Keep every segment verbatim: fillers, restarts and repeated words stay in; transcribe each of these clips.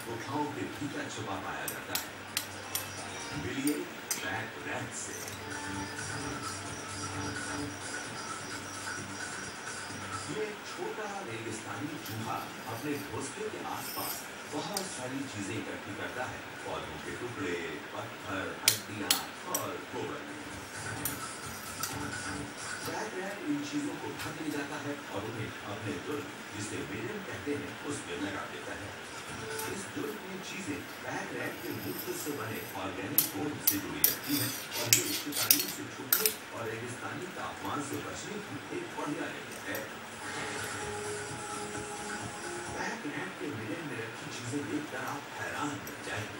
गुफाओं के भीतर छुपा पाया जाता है। मिलिए बैक रैट से। ये छोटा रेगिस्तानी चूहा अपने घोंसले के आसपास बहुत सारी चीजें इकट्ठी करता है। पौधों के टुकड़े, पत्थर, हड्डियां और गोबर। बैक रैट इन चीजों को ढक ले जाता है और उन्हें अपने दुर्ग, जिसे मिलन कहते हैं, उसमें लगा देता है। इस दुर्ग में चीजें बैक रैट के मूत्र से बने ऑर्गेनिक कोड से जुड़ी रहती हैं और ये शिकारियों से छुपने और रेगिस्तानी तापमान से बचने की एक बढ़िया जगह है। बैक रैट के मिलन में रखी चीजें देखकर आप हैरान हो जाएंगे।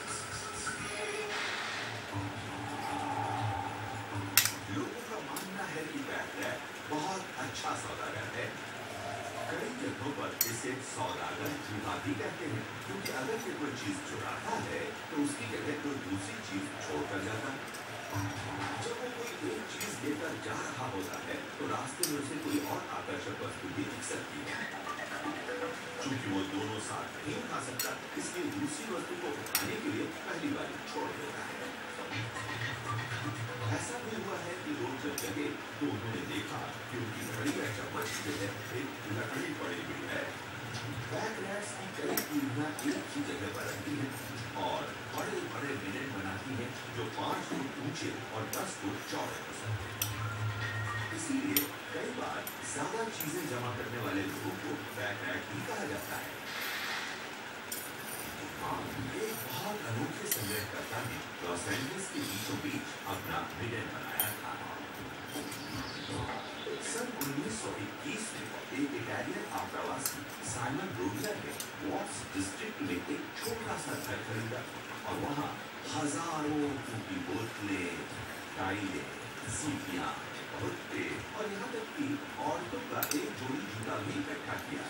लोगों का मानना है कि बैक रैट बहुत अच्छा सौदागर है। कई जगहों पर इसे सौदागर चूहा भी कहते हैं, क्योंकि अगर ये कोई चीज चुराता है तो उसकी जगह कोई दूसरी चीज छोड़कर जाता है। जब वो कोई एक चीज लेकर जा रहा होता है तो रास्ते में उसे कोई और आकर्षक वस्तु भी दिख सकती है। चूंकि वो दोनों साथ नहीं उठा सकता, इसलिए दूसरी वस्तु को उठाने के लिए पहली बार छोड़ देता है। ऐसा भी हुआ है कि लोग जब जगे तो उन्होंने देखा कि उनकी घड़ी या चम्मच की जगह एक लकड़ी पड़ी हुई है। बैक रैट्स की कई पीढ़ियां एक ही जगह पर रहती हैं और बड़े बड़े मिलन बनाती हैं जो पांच फुट ऊंचे और दस फुट चौड़े हो सकते हैं। इसीलिए कई बार ज्यादा चीजें जमा करने वाले लोगों को बैक रैट भी कहा जाता है। एक बहुत अनोखे संग्रहकर्ता ने लॉस एंजलिस के बीचों बीच अपना मिलन बनाया था। सन उन्नीस सौ इक्कीस में एक इटालियन आप्रवासी साइमन रोडलर ने वॉट्स डिस्ट्रिक्ट में एक छोटा सा घर खरीदा और वहाँ हजारों टूटी बोतलें, टाइलें, सीपियां, भुट्टे और यहाँ तक कि औरतों का एक जोड़ी जूता भी इकट्ठा किया।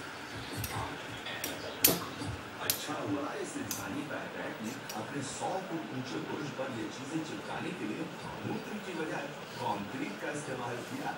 अच्छा हुआ इस इंसानी बैक रैट ने अपने सौ फुट ऊंचे बुर्ज पर ये चीजें चिपकाने के लिए मूत्र की बजाय कंक्रीट का इस्तेमाल किया।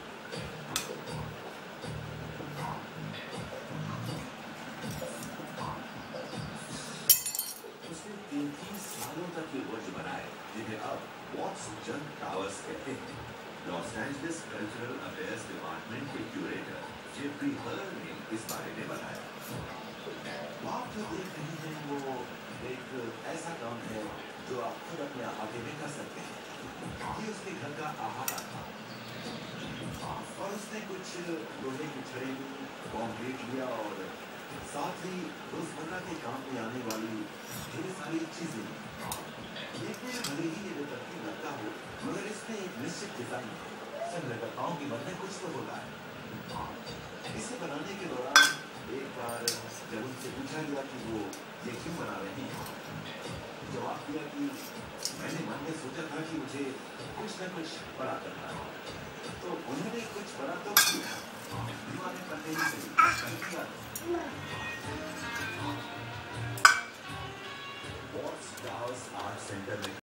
उसने तैंतीस सालों तक ये बुर्ज बनाए, जिन्हें अब वॉट्स जंग टावर्स कहते हैं। Los Angeles cultural affairs department के क्यूरेटर जेफरी हर्ल ने इस बारे में बताया। आप जो देख रहे हैं वो एक ऐसा काम है जो आप खुद अपने अहाते में कर सकते हैं। ये उसके घर का अहाता था और उसने कुछ लोहे की छड़ी, कॉन्क्रीट लिया और साथ ही रोजमर्रा के काम में आने वाली ढेर सारी चीजें। देखने में भले ही ये तरकीब लगता हो, मगर इसमें एक निश्चित डिजाइन है। संग्रहकर्ताओं की मन में कुछ तो होता है। इसे बनाने के दौरान एक बार जब उनसे पूछा गया कि वो ये क्यों बना रहे हैं, जवाब दिया कि मैंने मन में सोचा था कि मुझे कुछ न कुछ बड़ा करना है। तो उन्होंने कुछ बड़ा तो किया।